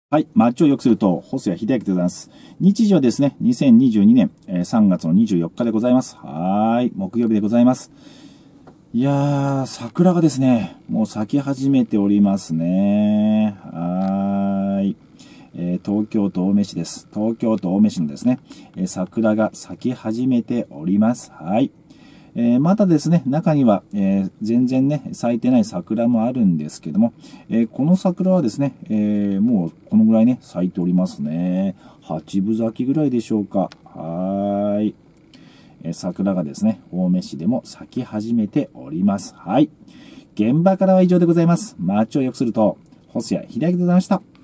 はい。街を良くすると、細谷秀明でございます。日時はですね、2022年3月の24日でございます。はい。木曜日でございます。いやー、桜がですね、もう咲き始めておりますね。はい。東京都青梅市です。東京都青梅市のですね、桜が咲き始めております。はい。またですね、中には、全然ね、咲いてない桜もあるんですけども、この桜はですね、もうこのぐらいね、咲いておりますね。8分咲きぐらいでしょうか。はーい。桜がですね、青梅市でも咲き始めております。はい。現場からは以上でございます。街を良くすると、細谷秀明でございました。